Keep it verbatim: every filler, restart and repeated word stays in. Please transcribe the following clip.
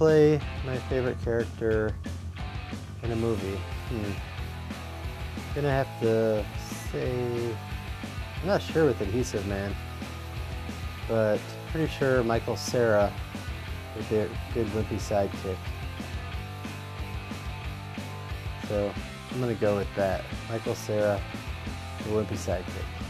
play my favorite character in a movie. Hmm. Gonna have to say, I'm not sure with Adhesive Man, but pretty sure Michael Cera would be a good wimpy sidekick. So I'm gonna go with that. Michael Cera, the wimpy sidekick.